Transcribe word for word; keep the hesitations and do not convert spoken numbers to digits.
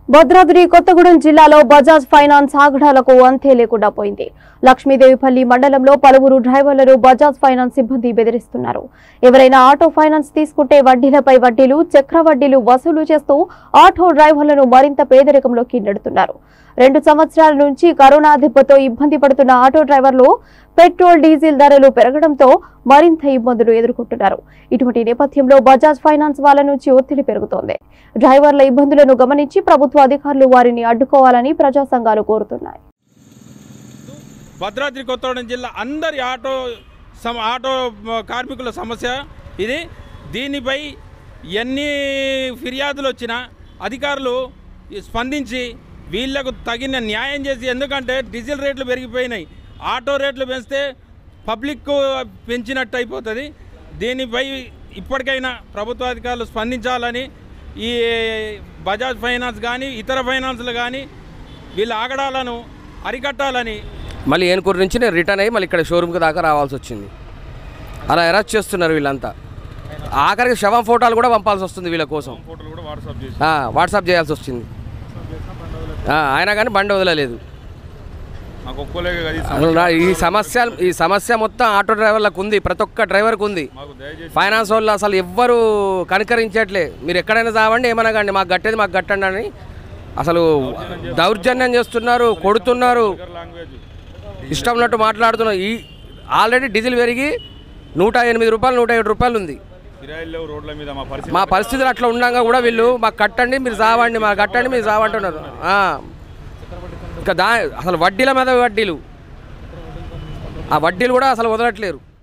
భద్రాద్రి కొత్తగూడెం జిల్లాలో బజాజ్ ఫైనాన్స్ ఆగడాలకు అంతే లేకుండా పోయింది. లక్ష్మీదేవిపల్లి మండలంలో పలువురు డ్రైవర్లను బజాజ్ ఫైనాన్స్ సిబ్బంది బెదిరిస్తున్నారు. ఎవరైనా ఆటో ఫైనాన్స్ తీసుకుంటే వడ్డీలపై వడ్డీలు, చక్ర వడ్డీలు వసూలు చేస్తూ ఆటో డ్రైవర్లను మరింత పేదరికంలోకి నెడుతున్నారు. రెండు సంవత్సరాల నుంచి కరోనా దెబ్బతో ఇబ్బంది పడుతున్న ఆటో డ్రైవర్లు పెట్రోల్, డీజిల్ ధరలు పెరగడంతో మరింత ఇబ్బందులు ఎదుర్కొంటున్నారు. ఇటువంటి నేపథ్యంలో బజాజ్ ఫైనాన్స్ వాళ్ళ నుంచి ఒత్తిడి పెరుగుతోంది. డ్రైవర్ల ఇబ్బందులను గమనించి ప్రభుత్వ అధికారులు వారిని అడ్డుకోవాలని ప్రజా సంఘాలు కోరుతున్నాయి. భద్రాద్రి కొత్తగూడెం జిల్లా అందరి ఆటో ఆటో కార్మికుల సమస్య ఇది. దీనిపై ఎన్ని ఫిర్యాదులు వచ్చినా అధికారులు స్పందించి వీళ్లకు తగిన న్యాయం చేసి, ఎందుకంటే డీజిల్ రేట్లు పెరిగిపోయినాయి, ఆటో రేట్లు పెంచితే పబ్లిక్ పెంచినట్టు అయిపోతుంది. దీనిపై ఇప్పటికైనా ప్రభుత్వ అధికారులు స్పందించాలని, ఈ బజాజ్ ఫైనాన్స్ కానీ ఇతర ఫైనాన్స్లు కానీ వీళ్ళ ఆగడాలను అరికట్టాలని. మళ్ళీ ఏనుకూరు నుంచి నేను రిటర్న్ అయ్యి మళ్ళీ ఇక్కడ షోరూమ్కి దాకా రావాల్సి వచ్చింది. అలా అరెస్ట్ చేస్తున్నారు వీళ్ళంతా. ఆఖరికి శవం ఫోటోలు కూడా పంపాల్సి వస్తుంది వీళ్ళ కోసం, వాట్సాప్ చేయాల్సి వచ్చింది. అయినా కానీ బండి వదలలేదు. ఈ సమస్య ఈ సమస్య మొత్తం ఆటో డ్రైవర్లకు ఉంది, ప్రతి ఒక్క డ్రైవర్కి ఉంది. ఫైనాన్స్ వాళ్ళు అసలు ఎవ్వరు కనికరించట్లే. మీరు ఎక్కడైనా చావండి, ఏమన్నా కానీ మాకు గట్టేది మాకు గట్టండి అని అసలు దౌర్జన్యం చేస్తున్నారు, కొడుతున్నారు, ఇష్టం ఉన్నట్టు మాట్లాడుతున్నారు. ఈ ఆల్రెడీ డీజిల్ పెరిగి నూట ఎనిమిది రూపాయలు నూట ఏడు రూపాయలు ఉంది. మా పరిస్థితులు అట్లా ఉండగా కూడా వీళ్ళు మాకు కట్టండి, మీరు చావండి, మాకు కట్టండి, మీరు చావంటున్నారు. ఇంకా దా అసలు వడ్డీల మీద వడ్డీలు, ఆ వడ్డీలు కూడా అసలు వదలట్లేరు.